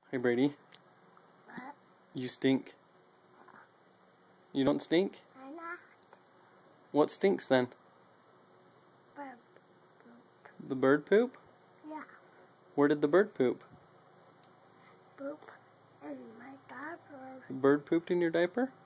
Hey Brady, What? you stink. You don't stink? I'm not. What stinks then? Bird. The bird poop? Yeah. Where did the bird poop? Poop in my diaper. The bird pooped in your diaper?